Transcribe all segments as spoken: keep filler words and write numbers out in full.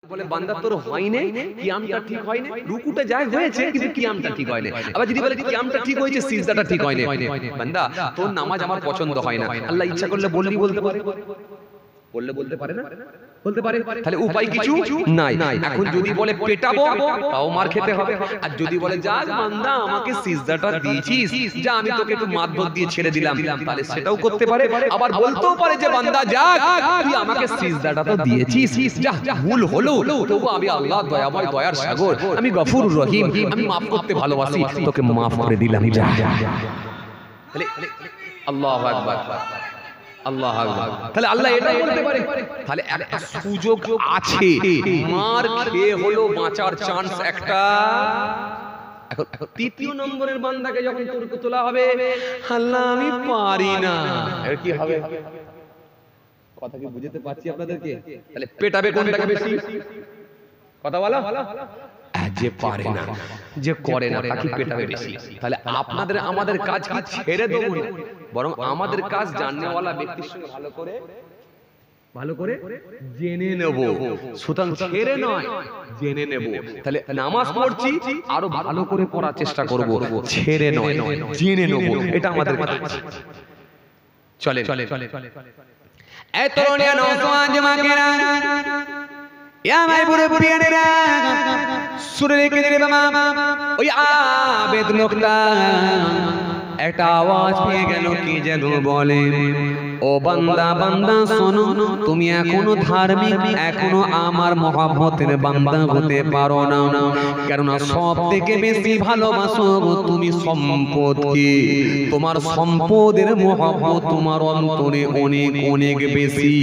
বলে বান্দা তোর হয় নাই, কিয়ামটা ঠিক হয় নাই, রুকুটা যায় হয়েছে কিন্তু কিয়ামটা ঠিক হয় নাই। আবার যদি বলে কিয়ামটা ঠিক হয়েছে সিজদাটা ঠিক হয় নাই, বান্দা তোর নামাজ আমার পছন্দ হয় না। আল্লাহ ইচ্ছা করলে বললি বলতে পারে, বললে বলতে পারে না, বলতে পারে। তাহলে উপায় কিছু নাই। এখন যদি বলে পেটাবো তাও মার খেতে হবে। আর যদি বলে যা বান্দা আমাকে সিজদাটা দিয়েছিস, যা আমি তোকে একটু মাতবর দিয়ে ছেড়ে দিলাম, তাহলে সেটাও করতে পারে। আবার বলতেও পারে যে বান্দা যা তুই আমাকে সিজদাটা তো দিয়েছিস, যা ভুল হলো তবু আমি আল্লাহ দয়াময় দয়ার সাগর, আমি গফুর রহিম, আমি মাফ করতে ভালোবাসি, তোকে মাফ করে দিলাম যা। তাহলে আল্লাহু আকবার, আল্লাহ আকবার। তাহলে আল্লাহ এটা বলতে পারে। তাহলে একটা সুযোগ আছে, মার খেয়ে হলো বাঁচার চান্স একটা। এখন তৃতীয় নম্বরের বান্দাকে যখন তোরকে তোলা হবে, আল্লাহ আমি পারি না, এর কি হবে? কথা কি বুঝতে পারছি আপনাদেরকে? তাহলে পেটাবে কোনটাকে বেশি? কথা বলো। যে পারে না, যে করে না তাকে পেটাবে বেশি। তাহলে আপনাদের আমাদের কাজ কি ছেড়ে দেবো না, বরং আমাদের কাজ জাননেওয়ালা ব্যক্তির সঙ্গে ভালো করে ভালো করে জেনে নেব। সুতরাং ছেড়ে নয়, জেনে নেব। তাহলে নামাজ পড়ছি আরো ভালো করে পড়ার চেষ্টা করব, ছেড়ে নয় জেনে নেব, এটা আমাদের কাজ। চলে চলে এই তরুণী নওজোয়ান যুবকেরা, ইয়া আমার বুড়ো বুড়িয়ানেরা, শুনে রেখে দে বাবা, ওই আবেদ লোকটা একটা আওয়াজ পেয়ে গেল, কি যেন বলে, ও বান্দা বান্দা শোনো, তুমি এখনো ধার্মিক, এখনো আমার মহব্বতের বান্দা হতে পারো না। কেননা সব থেকে বেশি ভালোবাসো তুমি সম্পদকে, তোমার সম্পদের মহব্বত তোমার অন্তরে অনেক অনেক বেশি।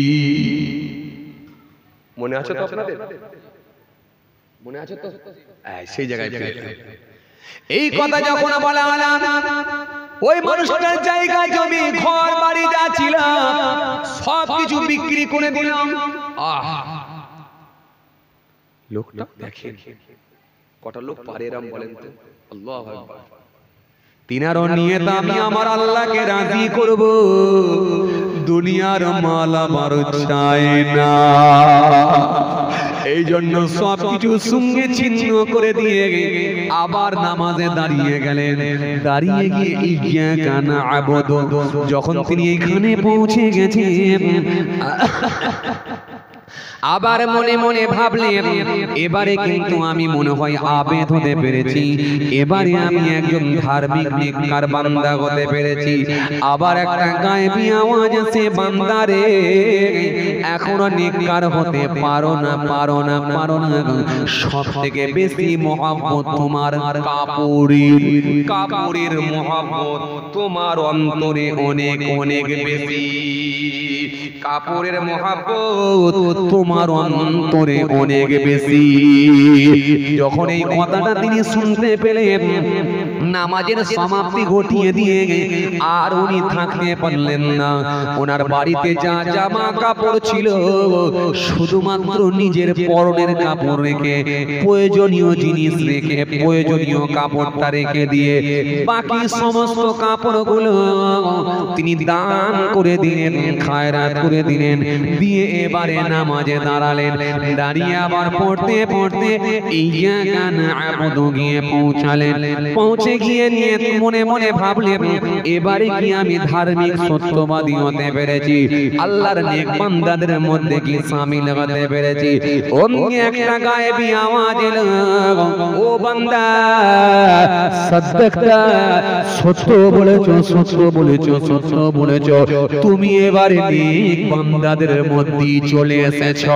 মনে আছে তো আপনাদের? মনে আছে তো? সেই জায়গায় এই কথা যখন বলা হলো, ওই মানুষটার জায়গা জমি ঘর বাড়ি যা ছিল সব কিছু বিক্রি করে দিলাম। আহ, লোকটা দেখেন কটা লোক পারে এরম বলেন তো? আল্লাহু আকবার। তিনারও নিয়ত আমি আমার আল্লাহকে রাজি করব, দুনিয়ার মাল আমার চাই না। এই জন্য সব কিছু সঙ্গে ছিন্ন করে দিয়ে আবার নামাজে দাঁড়িয়ে গেলেন। দাঁড়িয়ে গিয়ে ইয়্যাকা না'বুদু, যখন তিনি এখানে পৌঁছে গেছেন আবার মনে মনে ভাবলেন, এবারে কিন্তু আমি মনে হয় আবেদ হতে পেরেছি, এবারে আমি একজন ধার্মিক নেককার বান্দা হতে পেরেছি। আবার একটা গায়েবী আওয়াজ আছে, বান্দারে এখনো নেককার হতে পারো না, পারো না, পারো না। সব থেকে বেশি মহব্বত তোমার কাপড়ের, কাপড়ের মহব্বত তোমার অন্তরে অনেক অনেক বেশি। কাপড়ের মহব্বত তোমার অন্তরে অনেক বেশি। যখন এই কথাটা তিনি শুনতে পেলেন, নামাজের সমাপ্তি ঘটিয়ে দিয়ে আর উনি থাকতে পারলেন না। ওনার বাড়িতে যা জামা কাপড় ছিল শুধুমাত্র নিজের পরনের কাপড় রেখে, প্রয়োজনীয় জিনিস রেখে, প্রয়োজনীয় কাপড়টা রেখে দিয়ে বাকি সমস্ত কাপড়গুলো তিনি দান করে দিলেন, খায়রাত করে দিলেন। দিয়ে এবারে নামাজে দাঁড়ালেন। দাঁড়িয়ে আবার পড়তে পড়তে ইয়্যাকা না'বুদু গিয়ে পৌঁছালেন। পৌঁছে গিয়ে নিয়ে মনে মনে ভাবলেন, এবারে কি আমি ধার্মিক সত্যবাদী হতে পেরেছি, আল্লাহর নেক বান্দাদের মধ্যে কি শামিল হতে পেরেছি। অমনি একটা গায়েবী আওয়াজ এলো, ও বান্দা সাদদাকতা, সত্য বলেছো, সত্য বলেছো, সত্য বলেছো, তুমি এবারে নেক বান্দাদের মধ্যে চলে এসেছো।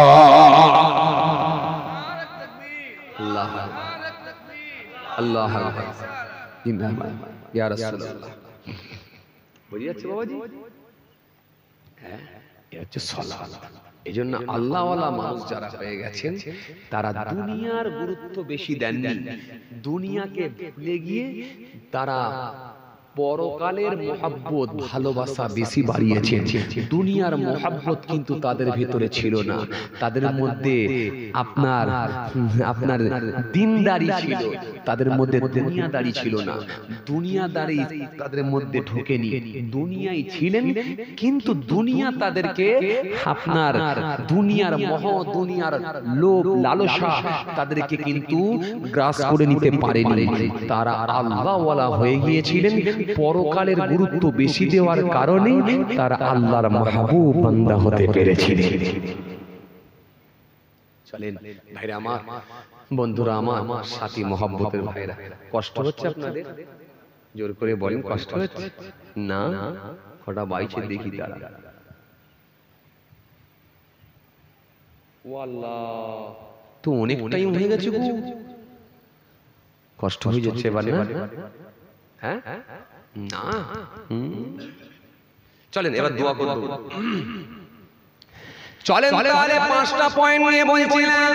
আল্লাহ আল্লাহ জিন্দাবাদ ইয়া রাসূলুল্লাহ। বুঝে যাচ্ছে বাবাজি? হ্যাঁ, এটা হচ্ছে সালাত। এজন্য আল্লাহওয়ালা মানুষ যারা হয়ে গেছেন তারা দুনিয়ার গুরুত্ব বেশি দেননি, দুনিয়াকে ভুলে গিয়ে তারা পরকালের মহব্বত ভালোবাসা বেশি বাড়িয়েছেন, দুনিয়ার মহব্বত কিন্তু তাদের ভিতরে ছিল না। তাদের মধ্যে আপনার আপনার দিনদারি ছিল, তাদের মধ্যে দুনিয়াদারি ছিল না। দুনিয়াদারি তাদের মধ্যে ঢোকেনি, দুনিয়ায় ছিলেন কিন্তু দুনিয়া তাদেরকে আপনার দুনিয়ার মোহ, দুনিয়ার লোভ লালসা তাদেরকে কিন্তু গ্রাস করে নিতে পারেনি। তারা আল্লাহওয়ালা হয়ে গিয়েছিলেন। পরকালের গুরুত্ব বেশি দেওয়ার কারণে তারা আল্লাহর মাহবুব বান্দা হতে পেরেছিলেন। চলেন ভাইরা আমার, বন্ধুরা আমার, সাথী মহব্বতের ভাইরা, কষ্ট হচ্ছে আপনাদের? জোর করে বলেন, কষ্ট হচ্ছে না? কটা বাইছে দেখি তারা। ওয়াল্লাহ, তো অনেক টাইম হয়ে গেছে গো, কষ্ট হয়ে যাচ্ছে এবার না? হ্যাঁ না, চলেন এবার দোয়া করব। চলেন তাহলে পাঁচটা পয়েন্ট নিয়ে বলছিলাম,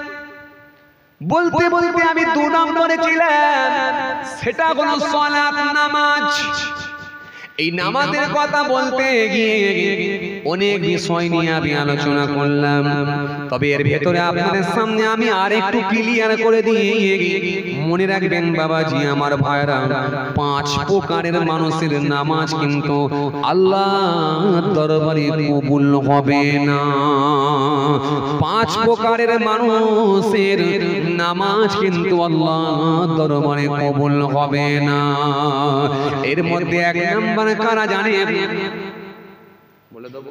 বলতে বলতে আমি দু নম্বরে ছিলাম, সেটা হলো সালাত, নামাজ। এই নামাজের কথা বলতে গিয়ে অনেক বিষয় নিয়ে আমি আলোচনা করলাম, তবে এর ভেতরে আপনাদের সামনে আমি আর একটু ক্লিয়ার করে দিয়ে মনে রাখবেন বাবাজি আমার ভাইরা, পাঁচ প্রকারের মানুষের নামাজ কিন্তু আল্লাহর দরবারে কবুল হবে না। পাঁচ প্রকারের মানুষের নামাজ কিন্তু আল্লাহর দরবারে কবুল হবে না। এর মধ্যে এক নাম্বার কারা জানে? বলে দেব,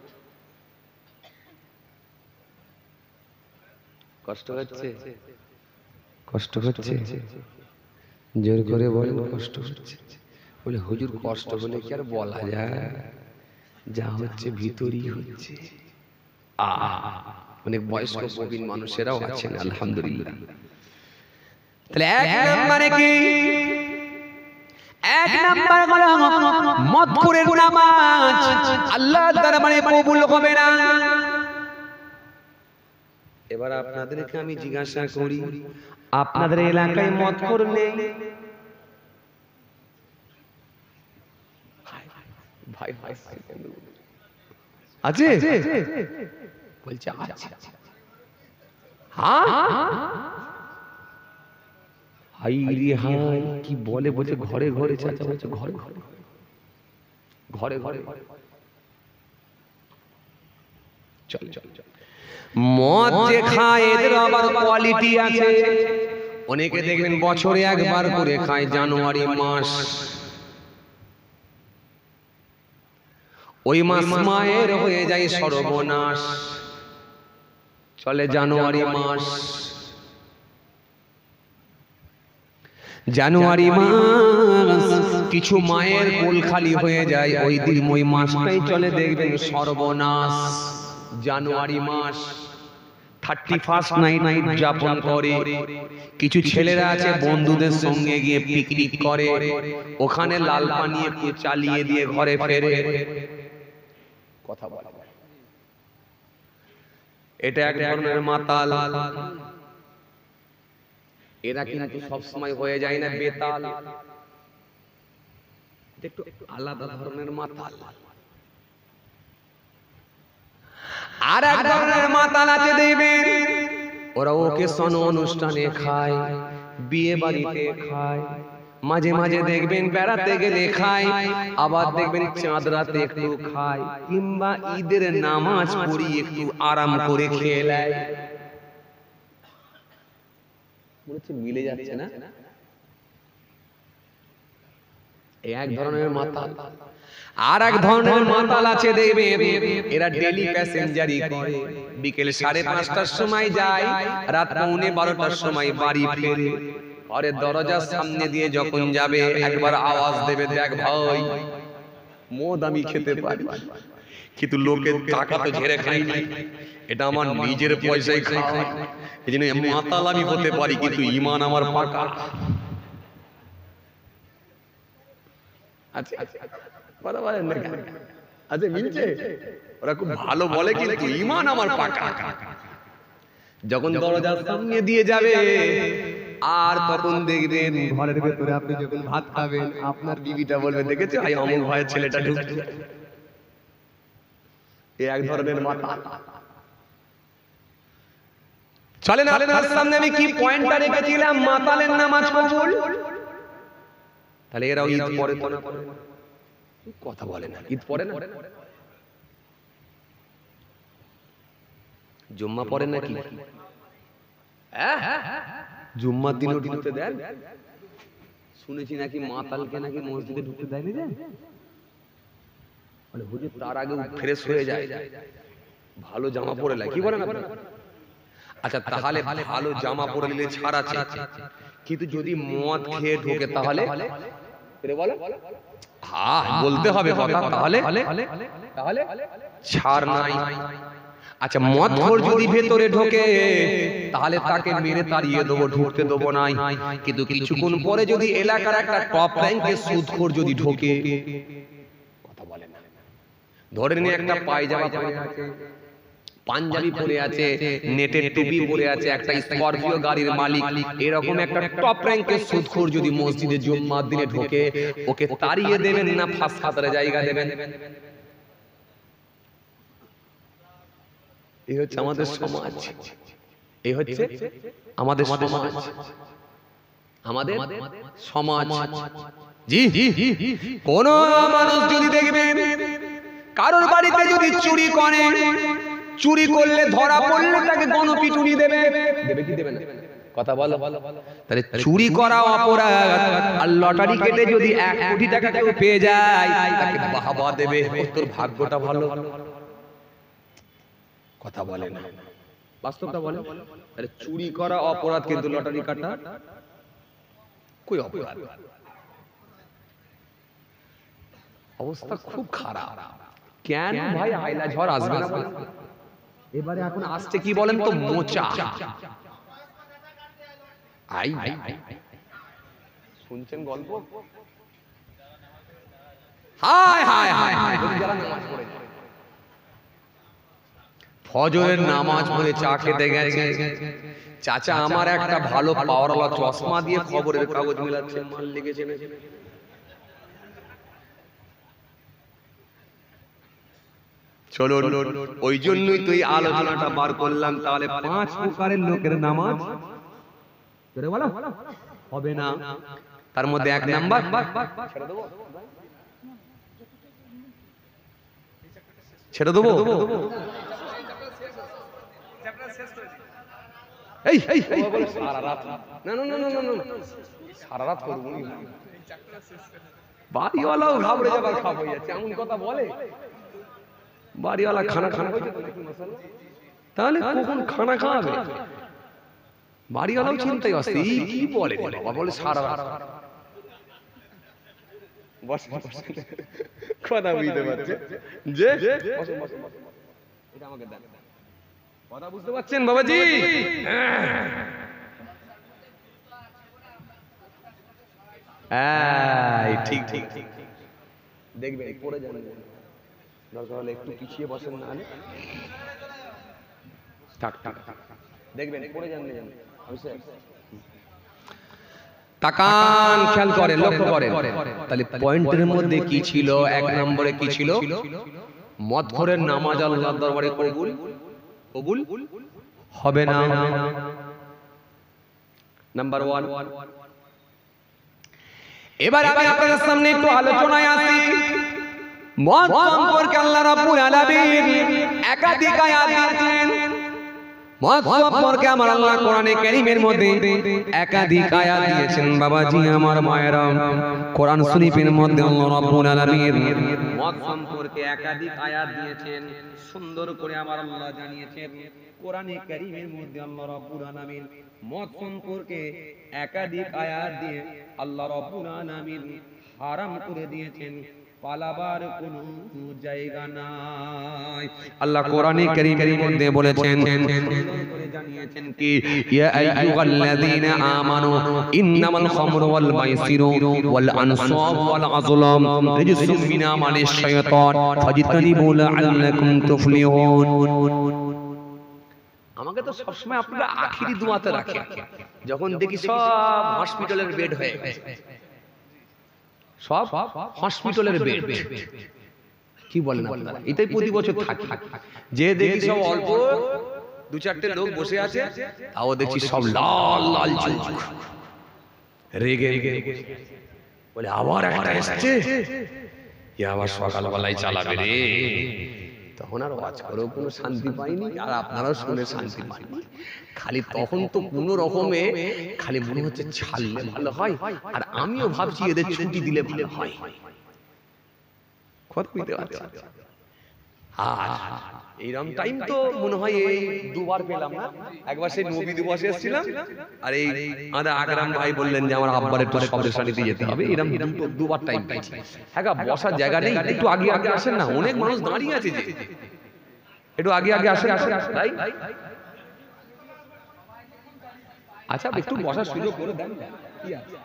কষ্ট হচ্ছে? কষ্ট হচ্ছে? জোর করে বলেন, কষ্ট হচ্ছে? বলে হুজুর কষ্ট হলে কি আর বলা যায়? যা হচ্ছে ভিতরই হচ্ছে। আ অনেক বয়স্ক প্রবীণ মানুষেরাও আছেন আলহামদুলিল্লাহ। তাহলে এক নম্বরে কি? এক নাম্বার হলো মদখুরের নামাজ আল্লাহর দরবারে কবুল হবে না। এবার আপনাদেরকে আমি জিজ্ঞাসা করি, আপনাদের এলাকায় মদখুর নেই? ভাই ভাই আছে? বলছে আছে। হ্যাঁ, হাই রে হাই, কি বলে? বলছে ঘরে ঘরে। চাচা বলছে ঘরে ঘরে ঘরে ঘরে। চল চল চল। মদ যে খায় এদের আবার কোয়ালিটি আছে। অনেকে দেখবেন বছরে একবার করে খায়, জানুয়ারি মাস। ওই মাস মায়ের হয়ে যায় সর্বনাশ। চলে জানুয়ারি মাস, জানুয়ারি মাস কিছু মায়ের কোল খালি হয়ে যায়, ওই দিন ওই মাসটাই চলে দেখবেন সর্বনাশ। জানুয়ারি মাস থার্টি ফার্স্ট নাইট নাইট যাপন করে। কিছু ছেলেরা আছে বন্ধুদের সঙ্গে গিয়ে পিকনিক করে, ওখানে লাল পানি একটু চালিয়ে দিয়ে ঘরে ফেরে। কথা বলে, এটা এক ধরনের মাতাল। এরা কিন্তু সব সময় হয়ে যায় না বেতাল, একটু আলাদা ধরনের মাতাল। আর এক ধরনের মাতাল আছে দেখবেন, ওরা ওকেশন অনুষ্ঠানে খায়, বিয়ে বাড়িতে খায়, মাঝে মাঝে দেখবেন বেড়াতে গেলে খায়, আবার দেখবেন চাঁদ রাতে একটু খায়, কিংবা ঈদের নামাজ পড়ি একটু আরাম করে খেয়ে নেয়। মিলে যাচ্ছে না? এক ধরনের মাতাল। আর এক ধরনের মাতাল আছে দেখবেন, এরা ডেলি প্যাসেঞ্জারি করে, বিকেল সাড়ে পাঁচটার সময় যায়, রাত পৌনে বারোটার সময় বাড়ি ফেরে। আরে দরজার সামনে দিয়ে যখন যাবে একবার আওয়াজ দেবে, দেখ ভাই মদ আমি খেতে পারি, কিন্তু লোকের টাকা তো ঝেড়ে খাই না, এটা আমার নিজের পয়সায় খাই, এই জন্য মাতাল আমি হতে পারি, কিন্তু ঈমান আমার পাকা। আচ্ছা কথা বলেন না? আচ্ছা মিলছে? ওরা খুব ভালো বলে, কিন্তু ঈমান আমার পাকা। যখন দরজার সামনে দিয়ে যাবে আর তখন দেখবেন ঘরের ভেতরে আপনি যখন ভাত খাবেন আপনার বিবিটা বলবে দেখেছো এই অমুক ভাইয়ের ছেলেটা ঢুকছে। এই এক ধরনের মাথা। চলেন আপনার সামনে আমি কি পয়েন্টটা রেখেছিলাম, মাতালের নামাজ কবুল। তাহলে এরাও ঈদ পরে তো না, কথা বলে না, ঈদ পরে না, জুম্মা পড়েন নাকি? জুম্মার দিনও ঢুকতে দেন? শুনেছি নাকি মাতালকে নাকি মসজিদে ঢুকতে দেয়নি দেন, মানে হুজুর তার আগে ফ্রেশ হয়ে যায়, ভালো জামা পরে লাগে, কি বলেন আপনারা? আচ্ছা তাহলে ভালো জামা পরে নিলে ছাড় আছে, কিন্তু যদি মদ খেয়ে ঢোকে তাহলে বলো, হ্যাঁ বলতে হবে কথা, তাহলে তাহলে ছাড় নাই। আচ্ছা মদখোর যদি ভেতরে ঢোকে তাহলে তাকে মেরে তাড়িয়ে দেবো, ঢুকতে দেবো নাই। কিন্তু কিছুক্ষণ পরে যদি এলাকার একটা টপ র্যাঙ্কের সুদখোর যদি ঢোকে, কথা বলে না, ধরে নিয়ে একটা পায়জামা পরে আছে, পাঞ্জাবি পরে আছে, নেটের টুপি পরে আছে, একটা স্করপিও গাড়ির মালিক, এরকম একটা টপ র্যাঙ্কের সুদখোর যদি মসজিদে জুম্মার দিনে ঢোকে, ওকে তাড়িয়ে দেবেন না ফাঁস খাতারে জায়গা দেবেন? এই হচ্ছে আমাদের সমাজ, এই হচ্ছে আমাদের সমাজ, আমাদের সমাজ। জি কোন মানুষ যদি দেখবেন কারোর বাড়িতে যদি চুরি করে, চুরি করলে ধরা পড়লে তাকে গণপিটুনি দেবে, দেবে কি দেবে না? কথা বলো। তাহলে চুরি করা অপরাধ, আর লটারি কেটে যদি এক কোটি টাকা কেউ পেয়ে যায় তাকে বাহবা দেবে, তোর ভাগ্যটা ভালো। কথা বলে না, বাস্তবটা বলে। তাহলে চুরি করা অপরাধ, কিন্তু লটারি কাটা কই অপরাধ? অবস্থা খুব খারাপ। কেন ভাই আইলা ঝড় আসবে না? এবারে এখন আসছে কি বলেন তো, মোচা। আই শুনছেন গল্প? হায় হায় হায় হায়, যারা নামাজ পড়ে, ফজরের নামাজ পড়ে চা খেতে গেছে, চাচা আমার একটা ভালো পাওয়ারওয়ালা চশমা দিয়ে খবরের কাগজ মেলাচ্ছে, মাল লেগেছে না? চলো ওই জন্যই তো এই আলোচনাটা বার করলাম। তাহলে পাঁচ প্রকারের লোকের নামাজ বলো হবে না, তার মধ্যে এক নাম্বার ছেড়ে দেবো। এই সারা রাত না না না না না সারা রাত করবো, বাড়িওয়ালাও ঘাবড়ে যাবার খাপ হয়ে যাচ্ছে, এমন কথা বলে। বাড়িওয়ালা খানা খানা তাহলে কখন খানা খাওয়াবে? বাড়িওয়ালাও চিন্তাই আসছে, এই কি বলে বাবা, বলে সারা রাত। কথা বুঝতে পারছে যে এটা আমাকে দেন, কথা বুঝতে পারছেন বাবাজি? ঠিক ঠিক ঠিক দেখবেন পড়ে যান, দরকার হলে একটু পিছিয়ে বসেন, না হলে থাক থাক দেখবেন পড়ে যান। তাকান, খেয়াল করেন, লক্ষ্য করেন। তাহলে পয়েন্টের মধ্যে কি ছিল? এক নম্বরে কি ছিল? মদখোরের নামাজ আল্লাহর দরবারে কবুল কবুল হবে না, নাম্বার ওয়ান। এবার আমি আপনাদের সামনে একটু আলোচনায় আসি। মদ সম্পর্কে আল্লাহ রাব্বুল আলামিন একাধিক আয়াত দিয়েছেন। মদ সম্পর্কে আমার আল্লাহ কোরআনে কারীমের মধ্যে একাধিক আয়াত দিয়েছেন। বাবাজি আমার মায়েরা, কোরআন শরীফের মধ্যে আল্লাহ রাব্বুল আলামিন মদ সম্পর্কে একাধিক আয়াত দিয়েছেন, সুন্দর করে আমার আল্লাহ জানিয়েছেন। কোরআনে কারীমের মধ্যে আল্লাহ রাব্বুল আলামিন মদ সম্পর্কে একাধিক আয়াত দিয়ে আল্লাহ রাব্বুল আলামিন হারাম করে দিয়েছেন, পালাবার কোনো জায়গা নাই। আল্লাহ কোরআনে কারীমের মধ্যে বলেছেন, জানিয়েছেন কি, ইয়া আইয়ুহাল্লাযীনা আমানু ইন্নামাল খামরু ওয়াল মাইসিরু ওয়াল আনসাবু ওয়াল আযলাম রিজসুম মিন আমালিশ শাইতান ফাজতানিবু লাআল্লাকুম তুফলিহুন। আমাকে আমাকে তো সবসময় আপনারা আখিরি দোয়াতে রাখেন, যখন দেখি সব হসপিটালের বেড হয়ে গেছে, সব হসপিটালের বেড, কি বলেন আপনারা? এটাই প্রতি বছর থাকে, যে দেখি সব অল্প দু চারটে লোক বসে আছে, তাও দেখছি সব লাল লাল চোখ, রেগে বলে আবার একটা এসছে, আবার সকালবেলায় চালাবে রে। তখন আর ওয়াজ করেও কোনো শান্তি পাইনি, আর আপনারাও শুনে শান্তি পাইনি। খালি তখন তো কোনো রকমে খালি মনে হচ্ছে ছাড়লে ভালো হয়, আর আমিও ভাবছি এদের ছুটি দিলে ভালো হয়। কথা বুঝতে পারছি? আর এইরকম টাইম তো মনে হয় এই দুবার পেলাম না। একবার সেই নবী দিবসে এসেছিলাম, আর এই আমাদের আকরাম ভাই বললেন যে আমার আব্বার একটু সবরেশা নিতে যেতে হবে, এরকম দুটো দুবার টাইম পাইছি। হ্যাঁ, বসার জায়গা নেই, একটু আগে আগে আসেন না, অনেক মানুষ দাঁড়িয়ে আছে, যে একটু আগে আগে আসেন আসেন তাই। আচ্ছা, একটু বসার সুযোগ করে দেন, কি আছে?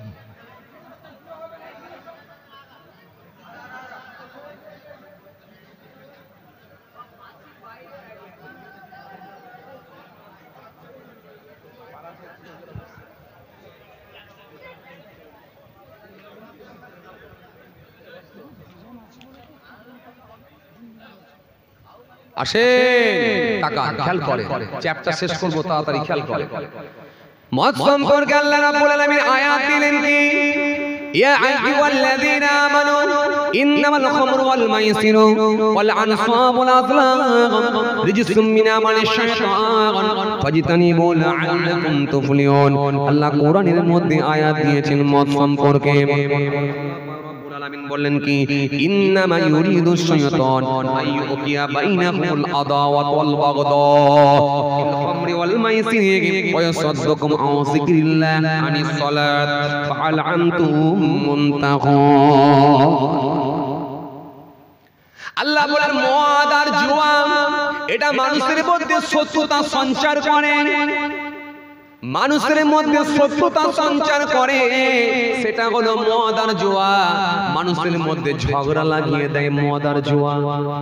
আসেন, তাকান, খেয়াল করে, চ্যাপ্টার শেষ করব তাড়াতাড়ি, খেয়াল করে। মদ সম্পর্কে আল্লাহ রাব্বুল আলামিন আয়াত দিলেন কি, ইয়া আইয়ুহাল্লাযীনা আমানু ইন্নামাল খামরু ওয়াল মাইসিরু ওয়াল আনসাবু ওয়াল আযলাম রিজসুম মিন আমালিশ শাইতান ফাজতানিবু লাআল্লাকুম তুফলিহুন। আল্লাহ কোরআনের মধ্যে আয়াত দিয়েছেন মদ সম্পর্কে। আলামিন বললেন কি, ইন্নামা ইউরিদু শাইতান আইয়ুকিয়া বাইনাকুমুল আদাওয়াত ওয়াল বাগদা ফিল খামরি ওয়াল মাইসিরি ওয়া ইয়াসাদদাকুম আন যিকরিল্লাহ আনিস সালাত ফাআল আনতুম মুনতাহুন। আল্লাহ বলেন মদ আর জুয়া এটা মানুষের মধ্যে শত্রুতা সঞ্চার করে, মানুষের মধ্যে শত্রুতা সঞ্চার করে, সেটা হলো মদ আর জুয়া। মানুষের মধ্যে ঝগড়া লাগিয়ে দেয় মদ আর জুয়া।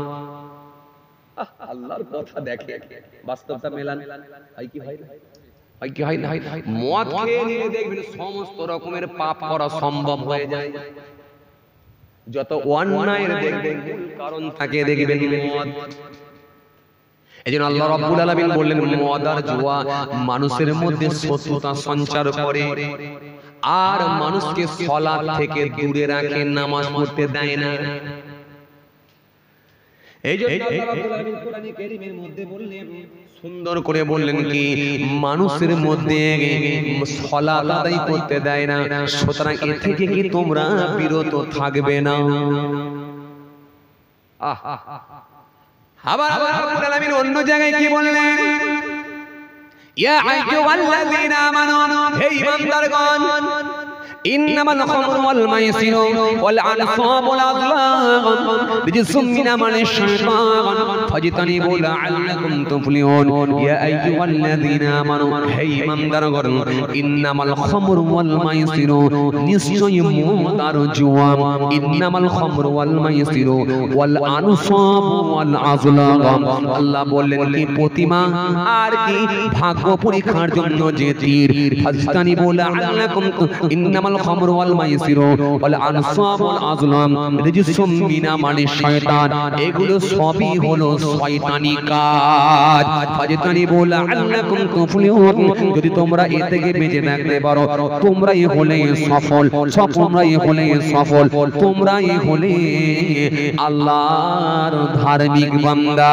আল্লাহর কথা দেখে বাস্তবটা মেলান, হয় কি হয় না, হয় কি হয় না? মদ খেয়ে নিয়ে দেখবেন সমস্ত রকমের পাপ করা সম্ভব হয়ে যায়। যত অন্যায়ের দেখবেন কারণ থাকে দেখবেন মদ। এজন্য আল্লাহ রাব্বুল আলামিন বললেন মদ আর জুয়া মানুষের মধ্যে শত্রুতা সঞ্চার করে, আর মানুষকে সালাত থেকে দূরে রাখে, নামাজ পড়তে দেয় না। এইজন্য আল্লাহ রাব্বুল আলামিন কোরআনে কারীমের মধ্যে বললেন, সুন্দর করে বললেন কি, মানুষের মধ্যে সালাত আদায় করতে দেয় না, সুতরাং এ থেকে কি তোমরা বিরত থাকবে না? আহ আবার আল্লাহ রাব্বুল আলামিন অন্য জায়গায় কি বললেন, ইয়া আইয়ুহাল্লাযীনা আমানু, হে ঈমানদারগণ, ইন্নামাল খামরু ওয়াল মাইসিরু ওয়াল আনসাবু ওয়াল আযলাম রিজসুম মিন আমালিশ শাইতান ফাজতানিবু লাআল্লাকুম তুফলিহুন। ইয়া আইয়ুহাল্লাযীনা আমানু, হে ঈমানদারগণ, ইন্নামাল খামরু ওয়াল মাইসিরু, নিশ্চয়ই মদ আর জুয়া, ইন্নামাল খামরু ওয়াল মাইসিরু ওয়াল আনসাবু ওয়াল আযলাম। আল্লাহ বললেন কি, প্রতিমা আর কি ভাগ্য পরীক্ষার জন্য যে তীর, ফাজতানিবু লাআল্লাকুম, ইন্নামাল খামরু ওয়াল মাইসিরু ওয়াল আনসাবু ওয়াল আযলাম রিজসুম মিন আমালিশ শাইতান, এগুলো সবই হলো শয়তানি কাজ। ফাজতানিবু লাআল্লাকুম তুফলিহুন, যদি তোমরা এ থেকে বেঁচে থাকতে পারো তোমরাই হলে সফল, তোমরাই হলে সফল, তোমরাই হলে আল্লাহর ধার্মিক বান্দা।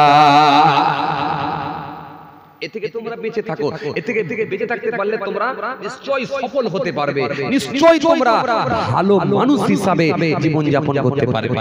এ থেকে তোমরা বেঁচে থাকো, এ থেকে থেকে বেঁচে থাকতে পারলে তোমরা নিশ্চয়ই সফল হতে পারবে, নিশ্চয়ই তোমরা ভালো মানুষ হিসাবে জীবন যাপন করতে পারবে।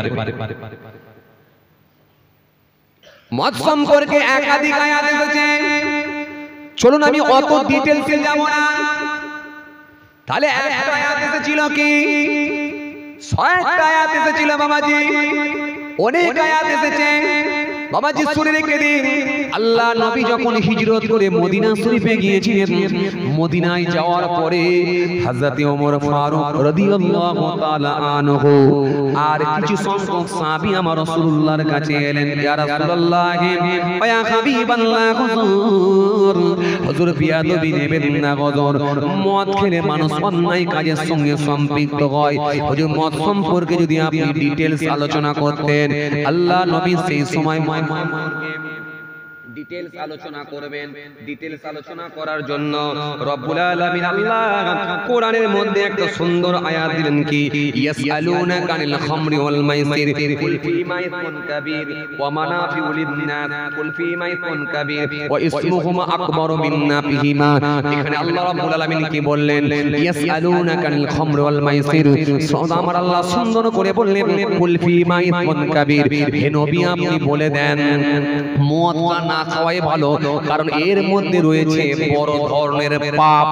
মদ সম্পর্কে একাধিক আয়াত এসেছে, চলুন আমি অত ডিটেইলসে যাব না। তাহলে একটা আয়াত এসেছিল কি, ছয়টা আয়াত এসেছিল বাবাজি, অনেক আয়াত এসেছে বাবাজি শুনে রেখে দিন, আল্লাহ নবী যখন হিজরত করে মদিনা শরীফে গিয়েছিলেন, মদিনায় যাওয়ার পরে হযরত ওমর ফারুক রাদিয়াল্লাহু তাআলা আনহু আর কিছু সংখ্যক সাহাবী আমার রাসূলুল্লাহর কাছে এলেন, ইয়া রাসূলুল্লাহ ইয়া হাবিবাল্লাহ, হুজুর হুজুর বিয়াদবি নেবেন না, হুজুর মদ খেলে মানুষ অন্যায় কাজের সঙ্গে সম্পৃক্ত হয়, হুজুর মদ সম্পর্কে যদি আপনি ডিটেইলস আলোচনা করতেন। আল্লাহ নবী সেই সময় ডিটেইলস আলোচনা করবেন। ডিটেইলস আলোচনা করার জন্য রব্বুল আলামিন আল্লাহ কোরআনের মধ্যে একটা সুন্দর আয়াত দিলেন, কি ইয়াসআলুনাকা আনিল খামরি ওয়াল মাইসির কুল ফীমা ইসমুন কাবীর ওয়া মানাফিউ লিন-নাস কুল ফীমা ইসমুন কাবীর ওয়া ইসমুহুমা আকবারু মিন নাফিহিমা। এখানে আল্লাহ রাব্বুল আলামিন কি বললেন? ইয়াসআলুনাকা আনিল খামরি ওয়াল মাইসির। আমার আল্লাহ সুন্দর করে বললেন কুল ফীমা ইসমুন কাবীর, হে নবী আপনি বলে দেন মদ না খাওয়াই ভালো, কারণ এর মধ্যে রয়েছে বড় ধরনের পাপ,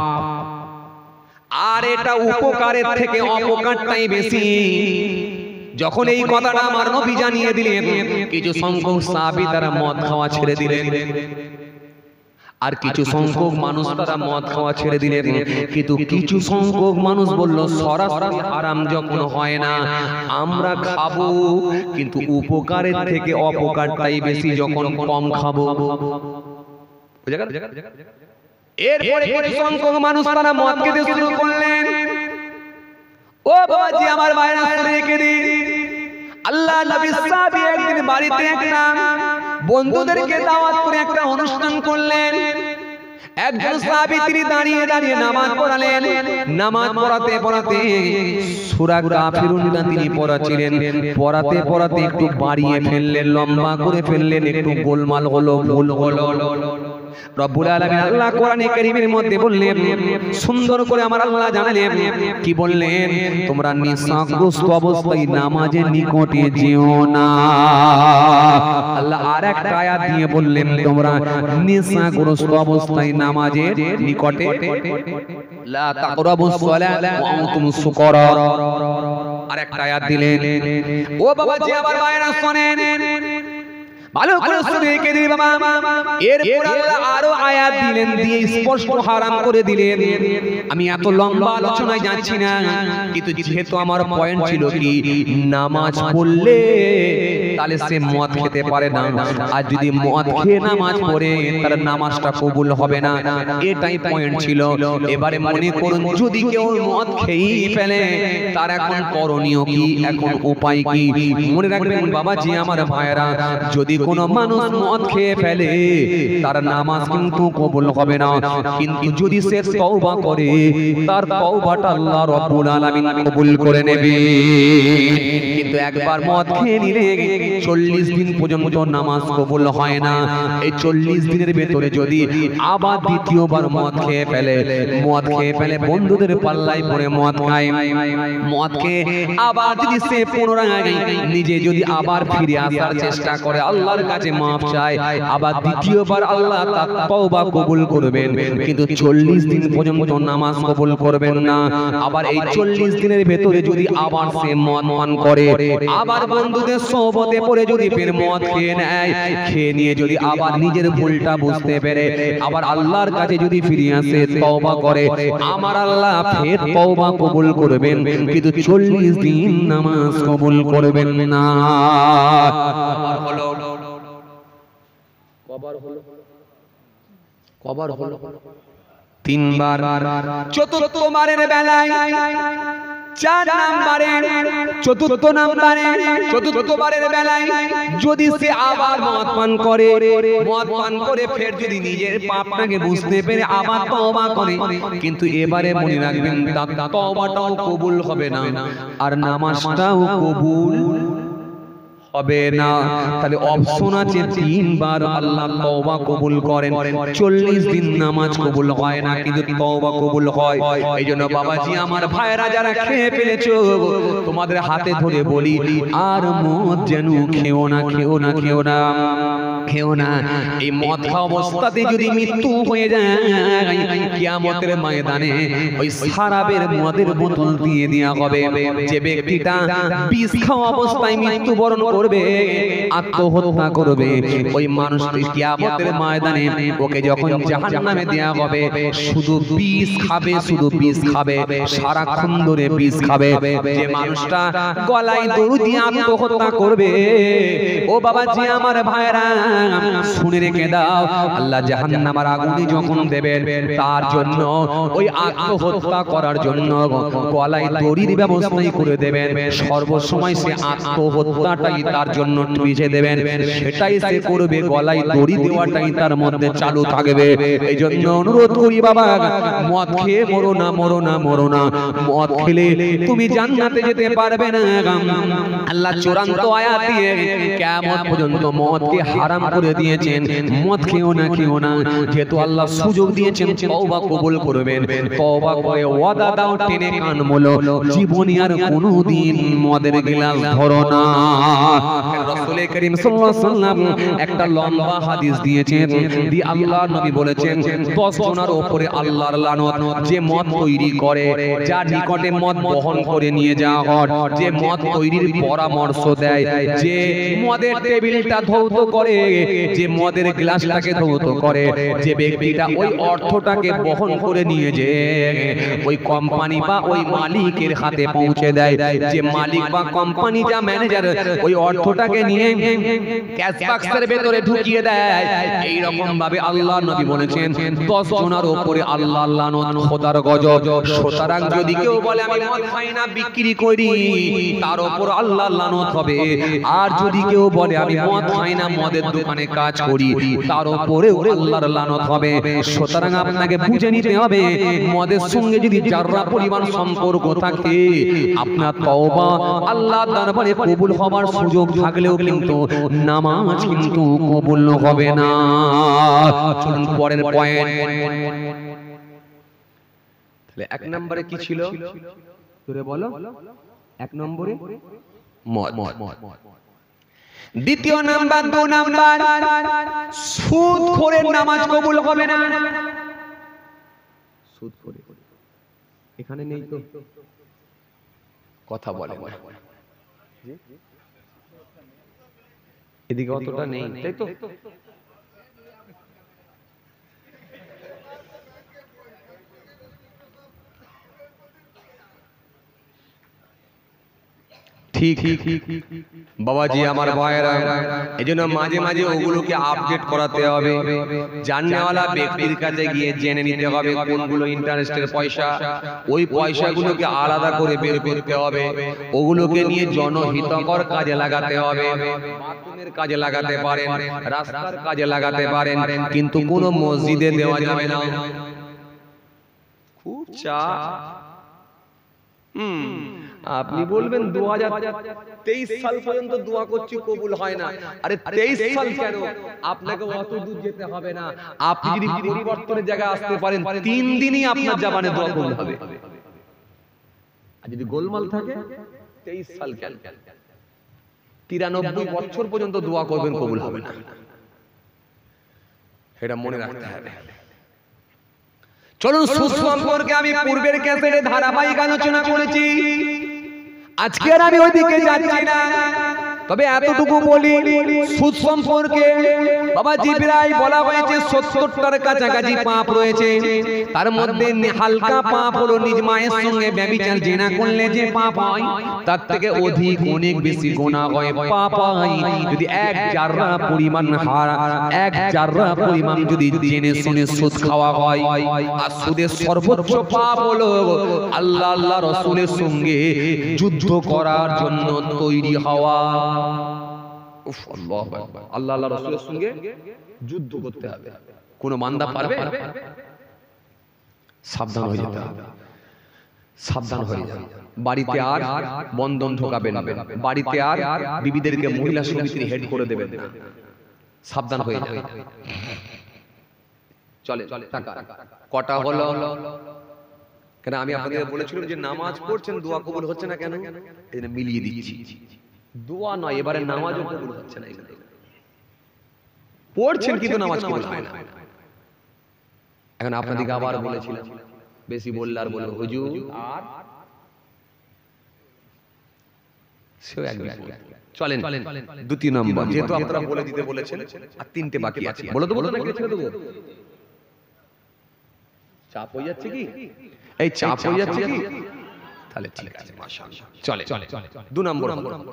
আর এটা উপকারের থেকে অপকারটাই বেশি। যখন এই কথাটা আমার নবী জানিয়ে দিলেন, কিছু সংখ্যক সাহাবী তারা মদ খাওয়া ছেড়ে দিলেন, আর কিছু সংখ্যক মানুষ তারা মদ খাওয়া ছেড়ে দিলেন। কিন্তু কিছু সংখ্যক মানুষ বলল সরাসরি হারাম যখন হয় না আমরা খাবো, কিন্তু উপকারের থেকে অপকারটাই বেশি যখন কম খাবো। এরপরে কিছু সংখ্যক মানুষ তারা মদ খেতে শুরু করলেন। ও বাবাজি আমার ভাইরা শুনে রেখে দিন, আল্লাহ নবী সাহাবী একদিন বাড়িতে একটা বন্ধুদেরকে দাওয়াত করে একটা অনুষ্ঠান করলেন। একজন সাহাবী তিনি দাঁড়িয়ে দাঁড়িয়ে নামাজ পড়ালেন। নামাজ পড়াতে পড়াতে সূরা কাফিরুনটা তিনি পড়াছিলেন, পড়াতে পড়াতে একটু বাড়িয়ে ফেললেন, লম্বা করে ফেললেন, একটু গোলমাল হলো, ভুল হলো। রব্বুল আলামিন আল্লাহ কোরআনে কারীমের মধ্যে বললেন, সুন্দর করে আমার আল্লাহ জানালেন, কি বললেন? তোমরা নেশাগ্রস্ত অবস্থায় নামাজের নিকটে যেও না। আল্লাহ আরেকটা আয়াত দিয়ে বললেন, তোমরা নেশাগ্রস্ত অবস্থায় নামাজের নিকটে লা তাকরাবুস সালাত ওয়া আনতুম সুকারা। আরেকটা আয়াত দিলেন। ও বাবাজি আমার ভাইরা শুনেন, ভালো করে শুনে রেখে দিন বাবা। এরপর আল্লাহ আরো আয়াত দিলেন, দিয়ে স্পষ্ট হারাম করে দিলেন। আমি এত লম্বা আলোচনায় যাচ্ছি না, কিন্তু যেহেতু আমার পয়েন্ট ছিল কি নামাজ পড়লে তাহলে সে মদ খেতে পারে না, আর যদি মদ খেয়ে নামাজ পড়ে তার নামাজটা কবুল হবে না, এটাই পয়েন্ট ছিল। এবারে মনে করুন যদি কেউ মদ খেয়েই ফেলে তার এখন করণীয় কি, এখন উপায় কি? মনে রাখবেন বাবাজি আমার ভাইয়েরা, যদি কোন মানুষ মদ খেয়ে ফেলে তার নামাজ কিন্তু কবুল হবে না, কিন্তু যদি সে তওবা করে তার তওবাটা আল্লাহ রাব্বুল আলামিন কবুল করে নেবে। কিন্তু একবার মদ খেয়ে নিলে চল্লিশ দিন পর্যন্ত নামাজ কবুল হয় না। এই চল্লিশ দিনের ভেতরে যদি আবার দ্বিতীয়বার মদ খেয়ে ফেলে, মদ খেয়ে ফেলে বন্ধুদের পাল্লায় পড়ে মদ খায়, মদ খেয়ে আবার যদি সে পুনরায় নিজে যদি আবার ফিরে আসার চেষ্টা করে, আল্লাহর কাছে মাফ চায়, আবার দ্বিতীয়বার আল্লাহ তার তওবা কবুল করবেন, কিন্তু চল্লিশ দিন পর্যন্ত নামাজ কবুল করবেন না। আবার এই চল্লিশ দিনের ভেতরে যদি আবার সে মদ পান করে, আবার বন্ধুদের সোহবতে পড়ে যদি ফের মদ খেয়ে নেয়, খেয়ে নিয়ে যদি আবার নিজের ভুলটা বুঝতে পেরে আবার আল্লাহর কাছে যদি ফিরে আসে, তওবা করে, আমার আল্লাহ ফের তওবা কবুল করবেন, কিন্তু চল্লিশ দিন নামাজ কবুল করবেন না। কবার হলো? কবার হলো? তিনবার। চতুর্থ বারের বেলায় চার নাম্বারে, চতুর্থ নাম্বারে, চতুর্থবারের বেলায় যদি সে আবার মদ পান করে, মদ পান করে ফের যদি নিজের পাপটাকে বুঝতে পেরে আবার তওবা করে, কিন্তু এবারে মনে রাখবেন তার তওবাটাও কবুল হবে না, আর নামাজটাও কবুল হবে না। তাহলে অপশন আছে তিনবার আল্লাহ তওবা কবুল করেন, চল্লিশ দিন নামাজ কবুল হয় না, কিন্তু তওবা কবুল হয়। এইজন্য বাবাজি আমার ভাইরা যারা খেয়ে ফেলেছো, তোমাদের হাতে ধরে বলি আর মদ যেন খেও না, খেও না, খেও না। খেও না। এই মদ খাওয়া অবস্থাতে যদি মৃত্যু হয়ে যায়, কিয়ামতের ময়দানে ওই সারাবের মদের বোতল দিয়ে দেয়া হবে। যে ব্যক্তিটা বিষ খাওয়া অবস্থায় মৃত্যুবরণ করবে, আত্মহত্যা করবে, ওই মানুষটি কিয়ামতের ময়দানে ওকে যখন জাহান্নামে দেয়া হবে, শুধু বিষ খাবে, শুধু বিষ খাবে, সারাক্ষণ ধরে বিষ খাবে। যে মানুষটা গলায় দড়ি দিয়ে আত্মহত্যা করবে, ও বাবা জি আমার ভাইরা শুনে রেখে দাও, আল্লাহ জাহান্নামের আগুনে যখন দেবেন, তার জন্য ওই আত্মহত্যা করার জন্য গলায় দড়ির ব্যবস্থাই করে দেবেন। সর্বসময় সে আত্মহত্যাটাই তার জন্য টুইজে দেবেন, সেটাই সে করবে, গলায় দড়ি দেওয়াটাই তার মধ্যে চালু থাকবে। এই জন্য অনুরোধ করি বাবা, মদ খেয়ে মরো না, মরো না, মরো না। মদ খেলে তুমি জান্নাতে যেতে পারবে না। আল্লাহ চূড়ান্ত আয়াত দিয়ে কিয়ামত পর্যন্ত মদকে হারাম করে দিয়েছেন। মদ খেও না, খেও না। যেহেতু আল্লাহ সুযোগ দিয়েছেন, তওবা কবুল করবেন। তওবা করে ওয়াদা দাও, টেনে কান মোলো, জীবনে আর কোনোদিন মদের গ্লাস ধরো না। রাসূল করিম সাল্লাল্লাহু আলাইহি ওয়াসাল্লাম একটা লম্বা হাদিস দিয়েছেন, দি আল্লাহর নবী বলেছেন, দশ জনের উপরে আল্লাহর লানত। যে মদ তৈরি করে, যার নিকটে মদ বহন করে নিয়ে যাওয়া হয়, যে মদ তৈরির পরামর্শ দেয়, যে মদের টেবিলটা ধৌত করে, যে মদের গ্লাসটাকে ধৌত করে, যে ব্যক্তিটা ওই অর্থটাকে বহন করে নিয়ে যে ওই কোম্পানি বা ওই মালিকের হাতে পৌঁছে দেয়, যে মালিক বা কোম্পানি যা ম্যানেজার ওই অর্থটাকে নিয়ে ক্যাশ বাক্সের ভেতরে ঢুকিয়ে দেয়, এই রকম ভাবে আল্লাহ নবী বলেছেন দশ জনের উপরে আল্লাহর লানত, খোদার গজব। সুতরাং যদি কেউ বলে আমি মদ খাই না, বিক্রি করি, তার উপর আল্লাহর লানত হবে। আর যদি কেউ বলে আমি মদ খাই না, মদের দোকানে কাজ করি, তার উপরেও আল্লাহর লানত হবে। সুতরাং আপনাকে বুঝে নিতে হবে, মদের সঙ্গে যদি যারা পরিমাণ সম্পর্ক থাকে, আপনার তওবা আল্লাহর দরবারে কবুল হবার সুযোগ থাকলেও কিন্তু নামাজ কিন্তু কবুল হবে না। চলুন পরের পয়েন্ট। তাহলে এক নম্বরে কি ছিল তোরে বলো? এক নম্বরে মদ। দ্বিতীয় নাম্বার, দু নাম্বার, সুদখোরের নামাজ কবুল হবে না। সুদখোর এখানে নেই তো, কথা বলে না, এদিকে অতটা নেই, তাই তো? ঠিক বাবাজি আমার ভাইরা, এজন্য মাঝে মাঝে ওগুলোকে আপডেট করাতে হবে। জাননেওয়ালা ব্যক্তির কাছে গিয়ে জেনে নিতে হবে কোনগুলো ইন্টারেস্টের পয়সা, ওই পয়সাগুলোকে আলাদা করে বের করতে হবে। ওগুলোকে নিয়ে জনহিতকর কাজে লাগাতে হবে। বাথরুমের কাজে লাগাতে পারেন, রাস্তার কাজে লাগাতে পারেন, কিন্তু কোনো মসজিদে দেওয়া যাবে না। খুব চা হুম আপনি বলবেন দু হাজার তেইশ সাল পর্যন্ত দোয়া করছি কবুল হয় না। আরে তেইশ সাল কেন, আপনাকে অত দূর যেতে হবে না। আপনি যদি পরিবর্তনের জায়গায় আসতে পারেন, তিন দিনই আপনার জবানে দোয়া কবুল হবে। আর যদি গোলমাল থাকে, তেইশ সাল কেন, তিরানব্বই বছর পর্যন্ত দোয়া করবেন, কবুল হবে না। এটা মনে রাখতে হবে। চলুন, সুদ সম্পর্কে আমি পূর্বের ক্যাসেটে ধারাবাহিক আলোচনা করেছি, আজকে আর আমি ওইদিকে যাচ্ছি না। তবে এতটুকু বলি, সুদ সম্পর্কে বাবা জিবরাইল বলা হয়েছে সত্তরটার কাছাকাছি পাপ রয়েছে। তার মধ্যে হালকা পাপ হলো নিজ মায়ের সঙ্গে ব্যভিচার জেনা করলে যে পাপ হয়, তার থেকে অধিক অনেক বেশি গুনাহ হয়, পাপ হয় যদি এক জাররা পরিমাণ হারা এক জাররা পরিমাণ যদি জেনে শুনে সুদ খাওয়া হয়। আর সুদের সর্বোচ্চ পাপ হলো আল্লাহ আল্লাহ রাসূলের সঙ্গে যুদ্ধ করার জন্য তৈরি হওয়া। উফ, আল্লাহু আকবার। আল্লাহ আল্লাহ রাসূলের সঙ্গে যুদ্ধ করতে হবে, কোন বান্দা পারবে? সাবধান হয়ে যেতে হবে, সাবধান হয়ে যাবে। বাড়িতে আর বন্ধন ঢোকাবেন না, বাড়িতে আর বিবিদেরকে মহিলা সমিতির হেড করে দেবেন না, সাবধান হয়ে যাবে। চলে টাকা কটা হলো? কেন আমি আপনাদের বলেছিলাম যে নামাজ পড়ছেন, দোয়া কবুল হচ্ছে না কেন? এই জন্য মিলিয়ে দিচ্ছি। দোয়া নয়, এবারে নামাজও কবুল হচ্ছে না। পড়ছেন কিন্তু নামাজ কবুল হয় না। এখন আপনাদেরকে আবার বলেছিলাম, বেশি বললে আর বলবো হুজুর আর সেও একদম চলেন দু তিন নম্বর, যেহেতু আপনারা বলে দিতে বলেছেন আর তিনটে বাকি আছে, বলে দেবো নাকি ছেড়ে দেবো? চাপ হয়ে যাচ্ছে কি? এই চাপ হয়ে যাচ্ছে কি? তাহলে ঠিক আছে, মাশাআল্লাহ। চলে চলে দু নম্বর।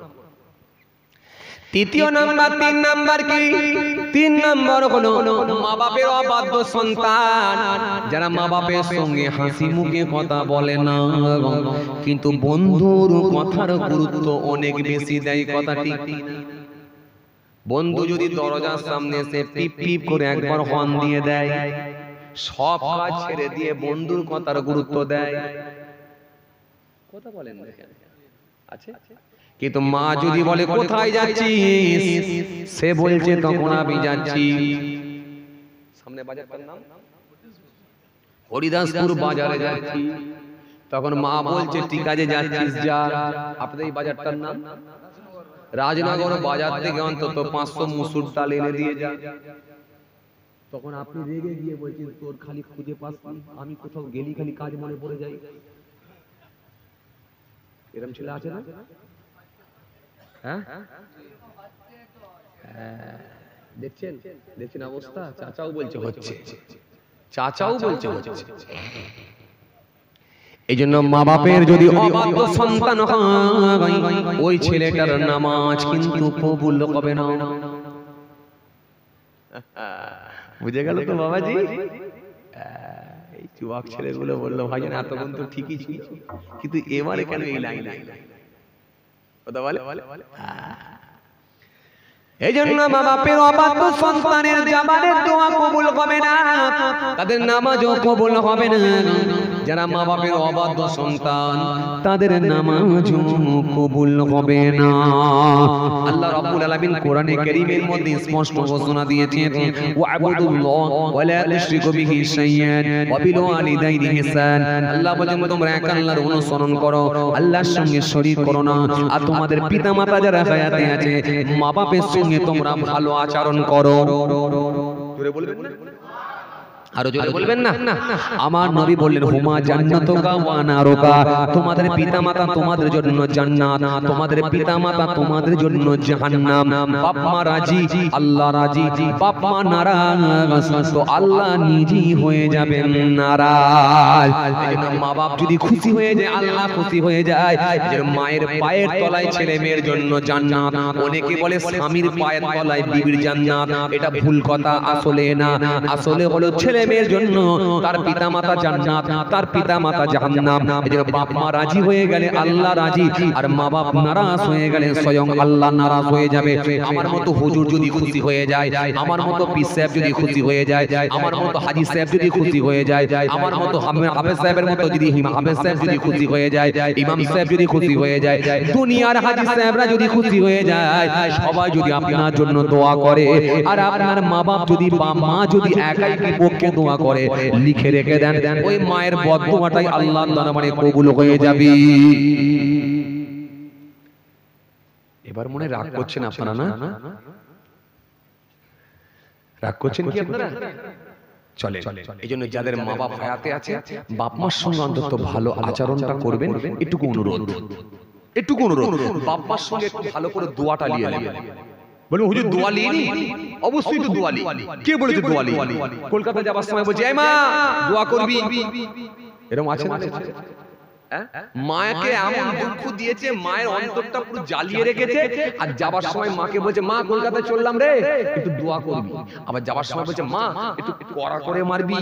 তৃতীয় নাম্বার, তিন নাম্বার কি? তিন নাম্বার হলো মা বাপের অবাধ্য সন্তান, যারা মা বাপের সঙ্গে হাসি মুখে কথা বলে না, কিন্তু বন্ধুর কথার গুরুত্ব অনেক বেশি দেয়। কথা ঠিক না? বন্ধু যদি দরজার সামনে এসে পিপ পিপ করে একবার হর্ন দিয়ে দেয়, সব কাজ ছেড়ে দিয়ে বন্ধুর কথার গুরুত্ব দেয়। কথা বলেন না কেন? আছে। কিন্তু মা যদি বলে কোথায় যাচ্ছিস, সে বলছে তখন আমি যাচ্ছি সামনে বাজারটার নাম হরিদাসপুর বাজারে যাচ্ছি, তখন মা বলছে ঠিক আছে যাচ্ছিস যা। আপনাদের এই বাজারটার নাম রাজনগর বাজার থেকে অন্তত পাঁচশো মুসুর ডাল এনে দিয়ে যা। তখন আপনি রেগে গিয়ে বলছেন তোর খালি খুঁজে পাস, আমি কোথাও গেলি খালি কাজ মনে পড়ে যাই। এরকম ছেলে আছে না? হ্যাঁ, দেখছেন দেখছেন অবস্থা। চাচাও বলছে হচ্ছে, চাচাও বলছে হচ্ছে। এই জন্য মা বাপের যদি অবাধ্য সন্তান হয়, ওই ছেলেটার নামাজ কিন্তু কবুল হবে না। বুঝে গেল তো বাবাজি? এই যুবক ছেলেগুলো বললো ভাইজান এতক্ষণ তো ঠিকই ছিল, কিন্তু এবারে কেন এই লাইন? কথা বলে এই জন্য মা বাপের অবাধ্য সন্তানের জামানের দোয়া কবুল হবে না, তাদের নামাজও কবুল হবে না। যারা মা বাপের অবাধ্য সন্তান, তাদের নামাজও কবুল হবে না। আল্লাহ রাব্বুল আলামিন কোরআনে কারীমের মধ্যে স্পষ্ট ঘোষণা দিয়েছেন, ওয়া'বুদুল্লাহ ওয়া লা তুশরিকু বিহি শাইয়ান ওয়া বিল ওয়ালিদাইনি ইহসান। আল্লাহ বলেন তোমরা এক আল্লাহর অনুসরণ করো, আল্লাহর সঙ্গে শরীক করো না। আর তোমাদের পিতামাতা যারা হায়াতে আছে, মা বাপের সঙ্গে তোমরা ভালো আচরণ করো। জোরে বলবেন না? আরো জোরে বলবেন না? আমার নবী বললেন হুমা জান্নাতুকা ওয়া নারুকা, তোমাদের পিতামাতা তোমাদের জন্য জান্নাত, তোমাদের পিতামাতা তোমাদের জন্য জাহান্নাম। বাপ মা রাজি, আল্লাহ রাজি। বাপ মা নারাজ, তো আল্লাহ নিজেই হয়ে যাবেন নারাজ। এজন্য মা বাপ যদি খুশি হয়ে যায়, আল্লাহ খুশি হয়ে যায়। এজন্য মায়ের পায়ের তলায় ছেলে মেয়ের জন্য জান্নাত। অনেকে বলে স্বামীর পায়ের তলায় বিবির জান্নাত, এটা ভুল কথা, আসলে না। আসলে হলো ছেলে মেয়ের জন্য তার পিতামাতা জান্নাত, তার পিতামাতা জাহান্নাম। এজন্য বাপ মা রাজি হয়ে গেলে আল্লাহ রাজি, আর মা বাপ নারাজ হয়ে গেলে স্বয়ং আল্লাহ নারাজ হয়ে যাবে। আমার মতো হুজুর যদি খুশি হয়ে যায়, আমার মতো পীর সাহেব যদি খুশি হয়ে যায়, আমার মতো হাজী সাহেব যদি খুশি হয়ে যায়, আমার মতো হাফেজ সাহেবের মতো যদি হাফেজ সাহেব যদি খুশি হয়ে যায়, ইমাম সাহেব যদি খুশি হয়ে যায়, দুনিয়ার হাজী সাহেবরা যদি খুশি হয়ে যায়, সবাই যদি আপনার জন্য দোয়া করে, আর আপনার মা বাপ যদি বা মা যদি একাই পক্ষে দোয়া করে, লিখে রেখে দেন, ওই মায়ের বদদোয়াটাই আল্লাহর দরবারে কবুল হয়ে যাবে। এবার মনে রাগ করছেন আপনারা না? রাগ করছেন কি আপনারা? চলে এইজন্য যাদের মা বাপ হায়াতে আছে, বাপ মার সঙ্গে অন্তত ভালো আচরণটা করবেন, এটুকু অনুরোধ, এটুকু অনুরোধ। বাপ মার সঙ্গে একটু ভালো করে দোয়াটা নিয়ে নেবেন। বলুন হুজুর দোয়া লিনি? অবশ্যই তো দোয়া লি। কে বলেছে দোয়া লি? কলকাতা যাবার সময় বলছে এই মা দোয়া করবি, এরকম আছে না? মাকে এমন দুঃখ দিয়েছে, মায়ের অন্তরটা পুরো জ্বালিয়ে রেখেছে, আর যাবার সময় মাকে বলছে মা কলকাতায় চললাম রে, একটু দোয়া করবি। আবার যাবার সময় বলছে মা একটু কড়া করে মারবি।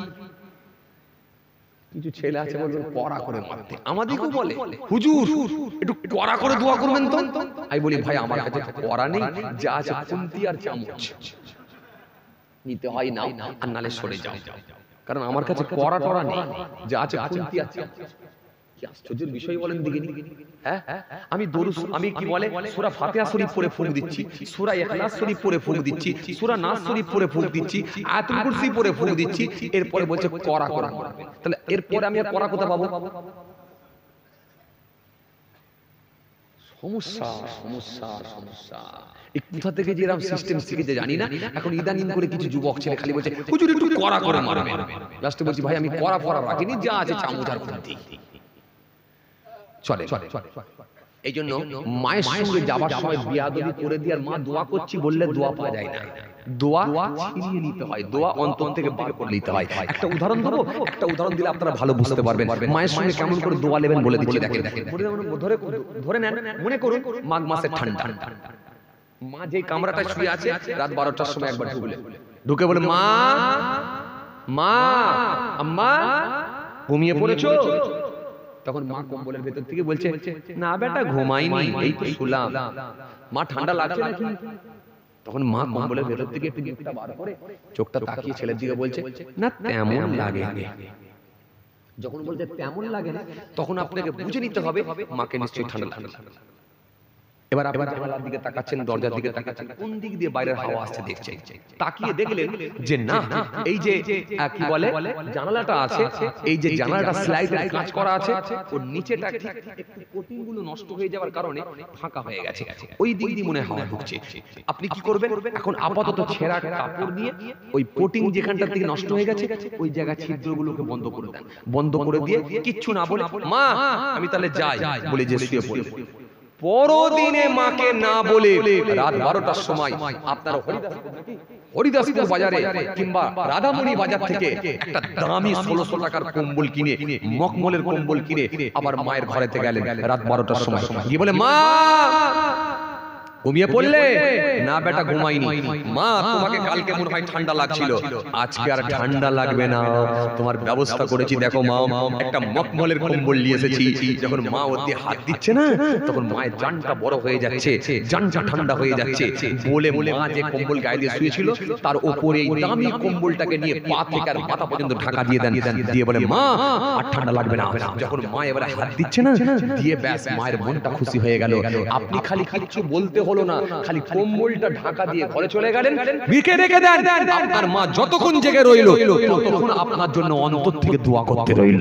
কিছু ছেলে আছে বলবেন কড়া করে মারতে, আমাদেরকেও বলে হুজুর একটু কড়া করে দোয়া করবেন তো। আমি বলি ভাই আমার কাছে কড়া নেই, যা আছে খুন্তি আর চামচ, নিতে হয় নাও, আর নালে সরে যাও, কারণ আমার কাছে কড়া টড়া নেই, যা আছে খুন্তি আর চামচ। কি আশ্চর্যের বিষয় বলেন দিকে। হ্যাঁ আমি দরুদ, আমি কি বলে সূরা ফাতিহা শরীফ পড়ে ফুঁক দিচ্ছি, সূরা ইখলাস শরীফ পড়ে ফুঁক দিচ্ছি, সূরা নাস শরীফ পড়ে ফুঁক দিচ্ছি, আয়াতুল কুরসি পড়ে ফুঁক দিচ্ছি, এরপরে বলছে কড়া করা। তাহলে এরপরে আমি আর কড়া কোথা পাবো? সমস্যা সমস্যা সমস্যা এই কোথা থেকে যে এরকম সিস্টেম শিখেছে জানি না। এখন ইদানিং করে কিছু যুবক ছেলে খালি বলছে হুজুর একটু কড়া করে মারবে। লাস্টে বলছি ভাই আমি কড়া ফড়া রাখিনি, যা আছে চামচ আর খুন্তি চলে চলে। এই জন্য মায়ের সঙ্গে যাবার সময় বিয়াদবি করে দিয়ে আর মা দোয়া করছি বললে দোয়া পাওয়া যায় না। দোয়া ছিনিয়ে নিতে হয়, দোয়া অন্তর থেকে বার করে নিতে হয়। একটা উদাহরণ দেবো, একটা উদাহরণ দিলে আপনারা ভালো বুঝতে পারবেন মায়ের সঙ্গে কেমন করে দোয়া নেবেন বলে দিচ্ছি। দেখেন ধরে ধরে নেন, মনে করুন মাঘ মাসের ঠান্ডা, মা যে কামরাটা শুয়ে আছে রাত বারোটার সময় একবার ঢুকলে ঢুকে বলে মা মা আম্মা ঘুমিয়ে পড়েছো? তখন মা কম্বলের ভেতর থেকে বলছে না বেটা ঘুমাইনি, এই তো শুলাম। মা ঠান্ডা লাগছে নাকি? তখন মা কম্বলের ভেতর থেকে একটু মুখটা বার করে চোখটা তাকিয়ে ছেলের দিকে বলছে না তেমন লাগে না। যখন বলছে তেমন লাগে না তখন আপনাকে বুঝে নিতে হবে মাকে নিশ্চয়ই ঠান্ডা ঠান্ডা। এবার আপনি জানালার দিকে তাকাচ্ছেন, দরজার দিকে তাকাচ্ছেন, কোন দিক দিয়ে বাইরের হাওয়া আসছে দেখছেন। তাকিয়ে দেখলেন যে না এই যে কি বলে জানালাটা আছে, এই যে জানালাটা স্লাইডের কাজ করা আছে ওর নিচেটা ঠিক একটু কোটিং গুলো নষ্ট হয়ে যাওয়ার কারণে ফাঁকা হয়ে গেছে, ওই দিক দিয়ে মনে হাওয়া ঢুকছে। আপনি কি করবেন? এখন আপাতত ছেঁড়া কাপড় দিয়ে ওই কোটিং যেখানটা থেকে নষ্ট হয়ে গেছে ওই জায়গা ছিদ্রগুলোকে বন্ধ করে দেন। বন্ধ করে দিয়ে কিচ্ছু না বলে মা আমি তাহলে যাই বলে যে শুয়ে পড়ে। পরদিনে মাকে না বলে রাত বারোটার সময় আপনার হরিদাসপুর বাজারে কিংবা রাধামণি বাজার থেকে একটা দামি ষোলোশো টাকার কম্বল কিনে, মখমলের কম্বল কিনে আবার মায়ের ঘরেতে গেলেন রাত বারোটার সময়। গিয়ে বলে মা ঘুমিয়ে পড়লে? না বেটা ঘুমাইনি। মা তোমাকে কালকে মনে হয় ঠান্ডা লাগছিল, আজকে আর ঠান্ডা লাগবে না, তোমার ব্যবস্থা করেছি দেখো মা, একটা মখমলের কম্বল নিয়ে এসেছি। যখন মা ওর দিয়ে হাত দিচ্ছে না তখন মায়ের জানটা বড় হয়ে যাচ্ছে, জানটা ঠান্ডা হয়ে যাচ্ছে। বলে মা যে কম্বল গায়ে দিয়ে শুয়েছিল তার উপরে এই দামি কম্বলটাকে নিয়ে পা থেকে আর মাথা পর্যন্ত ঢাকা দিয়ে দেন, দিয়ে বলে মা আর ঠান্ডা লাগবে না। যখন মা এবারে হাত দিচ্ছে না দিয়ে ব্যাস মায়ের মনটা খুশি হয়ে গেল। আপনি খালি কিচ্ছু বলতে হলো না, খালি কম্বলটা ঢাকা দিয়ে ঘরে চলে গেলেন, বিকে রেখে দেন। আপনার মা যতক্ষণ জেগে রইল ততক্ষণ আপনার জন্য অন্তর থেকে দোয়া করতে রইল।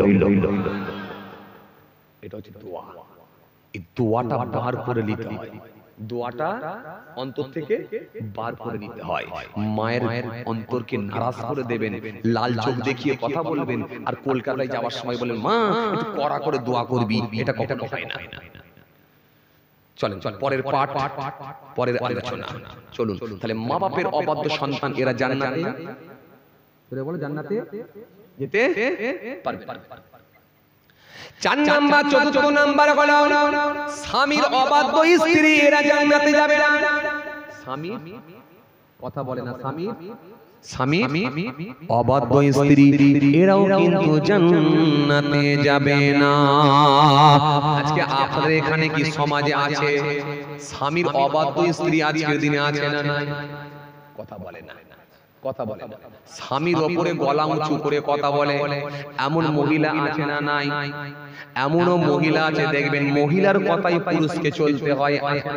এটা হচ্ছে দোয়া। এই দোয়াটা বার করে নিতে হয়, দোয়াটা অন্তর থেকে বার করে নিতে হয়। মায়ের অন্তরকে নারাজ করে দেবেন, লাল চোখ দেখিয়ে কথা বলবেন, আর কলকাতায় যাওয়ার সময় বলেন মা একটু কড়া করে দোয়া করবি, এটা কখনো হয় না। চলেন পরের পাঠ, পরের আলোচনা চলুন। তাহলে মা বাপের অবাধ্য সন্তান এরা জান্নাতে বলে জান্নাতে যেতে পারবে। চার নাম্বার চতুর্থ নাম্বার হলো স্বামীর অবাধ্য স্ত্রী এরা জান্নাতে যাবে না। স্বামীর কথা বলে না, স্বামীর স্বামীর অবাধ্য স্ত্রী এরাও কিন্তু জান্নাতে যাবে না। আজকে আপনাদের এখানে কি সমাজে আছে স্বামীর অবাধ্য স্ত্রী আজকের দিনে আছে না নাই? কথা বলে না, কথা বলে না। স্বামীর ওপরে গলা উঁচু করে কথা বলে এমন মহিলা আছে না নাই? এমনও মহিলা আছে দেখবেন মহিলার কথাই পুরুষকে চলতে হয়।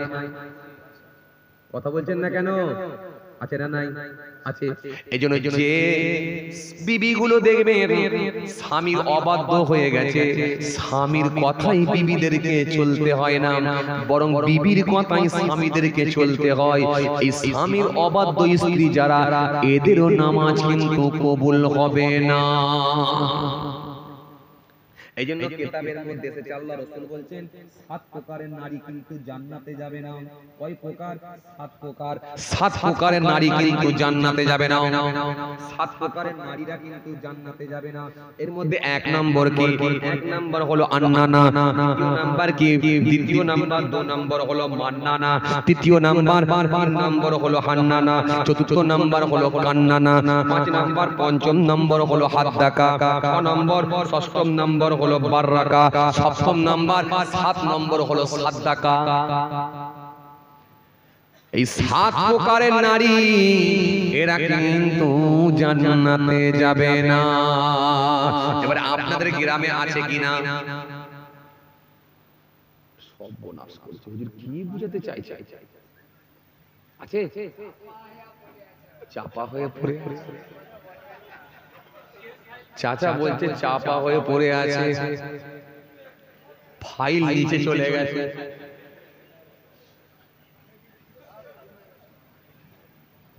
কথা বলছেন না কেন? আছে না নাই? আছে। এইজন্য যে বিবিগুলো দেখবে স্বামীর অবাধ্য হয়ে গেছে, স্বামীর কথাই বিবিদেরকে চলতে হয় না, বরং বিবির কথাই স্বামীদেরকে চলতে হয়। এই স্বামীর অবাধ্য স্ত্রী যারা, এদেরও নামাজ কিন্তু কবুল হবে না। এই জন্য কিতাবের মধ্যে এসেছে আল্লাহ রাসূল বলছেন সাত প্রকারের নারী কিন্তু জান্নাতে যাবে না। কয় প্রকার? সাত প্রকার। সাত প্রকারের নারী কিন্তু জান্নাতে যাবে না। সাত প্রকারের নারীরা কিন্তু জান্নাতে যাবে না। এর মধ্যে এক নম্বর কি? এক নম্বর হলো আন্নানা, দ্বিতীয় নাম্বার কি? দ্বিতীয় নাম্বার দুই নম্বর হলো মান্নানা, তৃতীয় নাম্বার তিন নম্বর হলো হান্নানা, চতুর্থ নাম্বার হলো কান্নানা, পাঁচ নম্বর পঞ্চম নম্বর হলো হাদ্দাকা, ছয় নম্বর ষষ্ঠম নম্বর হলো বাররাকা, সপ্তম নাম্বার সাত নম্বর হলো সাদ্দাকা। এই সাত প্রকারের নারী এরা কিন্তু জান্নাতে যাবে না। এবারে আপনাদের গ্রামে আছে কিনা? সর্বনাশ করছে হুজুর, কি বুঝাতে চাইছে? আছে? চাপা হয়ে পড়ে, চাচা বলছে চাপা হয়ে পড়ে আছে, ফাইল নিচে চলে গেছে।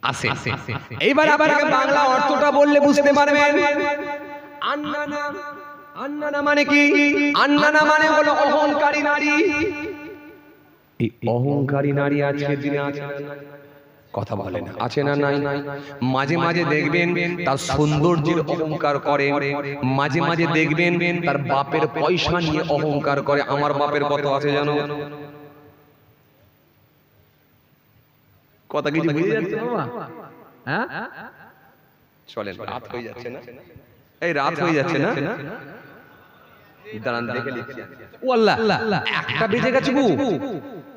আসে। এইবার আপনাকে বাংলা অর্থটা বললে বুঝতে পারবেন। আন্নানা, আন্নানা মানে কি? আন্নানা মানে হলো অহংকারী নারী। এই অহংকারী নারী আজকের দিনে আছে, কথা বলে না, আছে না নাই? মাঝে মাঝে দেখবেন তার সৌন্দর্যের অহংকার করে, মাঝে মাঝে দেখবেন তার বাপের পয়সা নিয়ে অহংকার করে। আমার বাপের কত আছে জানো? কথা কিছু বুঝে যাচ্ছে বাবা? হ্যাঁ, চলেন, রাত হয়ে যাচ্ছে না? এই রাত হয়ে যাচ্ছে না? দাঁড়ান দেখে নিচ্ছি। ও আল্লাহ, একটা বেজে গেছে গো।